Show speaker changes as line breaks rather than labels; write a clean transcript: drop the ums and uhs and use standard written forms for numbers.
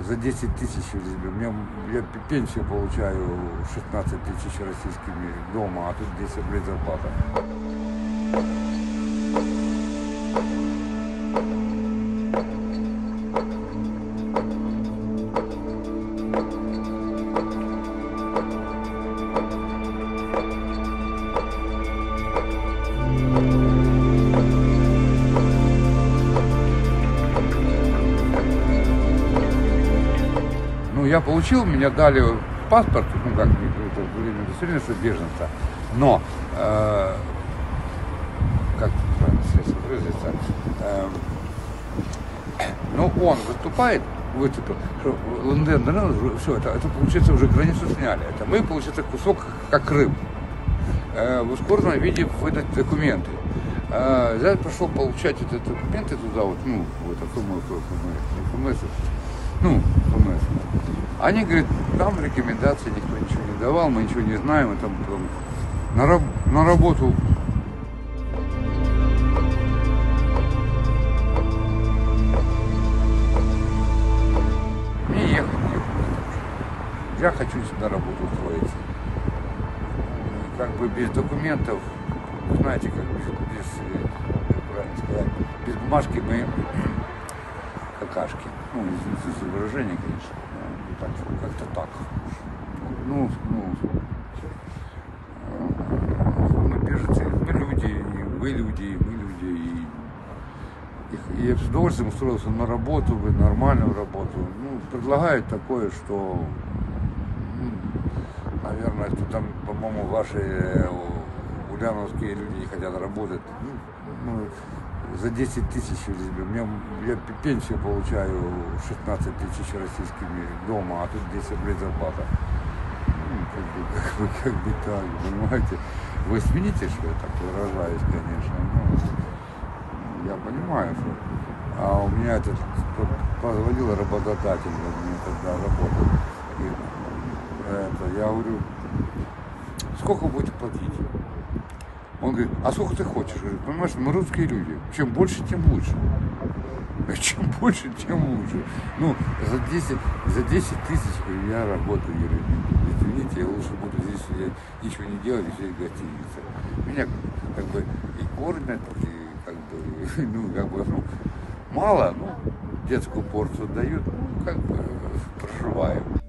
за 10 тысяч, я пенсию получаю 16 тысяч российскими дома, а тут 10 рублей зарплата. Я получил, меня дали паспорт, ну как, это время удостоверения беженца, но, как правильно выразиться, но он выступает, выступил, что ЛНД, все, это получается уже границу сняли, это мы, получается, кусок как Крым, в ускоренном виде выдать документы. Я пошел получать эти документы туда, вот, ну, в это ФМС. Они говорят, там рекомендации никто ничего не давал, мы ничего не знаем, мы там на работу. Мне ехать. Я хочу сюда работу устроиться. Как бы без документов, знаете, как правильно сказать, без бумажки мы какашки. Ну, извините за выражение, конечно. Как-то так. Мы беженцы, мы люди, и вы люди, и мы люди. И я с удовольствием устроился на работу, нормальную работу. Ну, предлагают такое, что, наверное, что там, по-моему, ваши ульяновские люди не хотят работать. За 10 тысяч, я пенсию получаю 16 тысяч российскими дома, а тут 10 рублей зарплата. Как бы так, понимаете. Вы извините, что я так выражаюсь, конечно, но я понимаю, что... А у меня этот позвонил работодатель, мне тогда работал. И я говорю, сколько будете платить? Он говорит, а сколько ты хочешь? Говорит, понимаешь, мы русские люди. Чем больше, тем лучше. Чем больше, тем лучше. Ну, за 10 тысяч я работаю, я говорю, извините, я лучше буду здесь сидеть, ничего не делать, и сидеть в гостинице. Меня как бы и кормят, и как бы, мало, детскую порцию дают, как бы проживаем.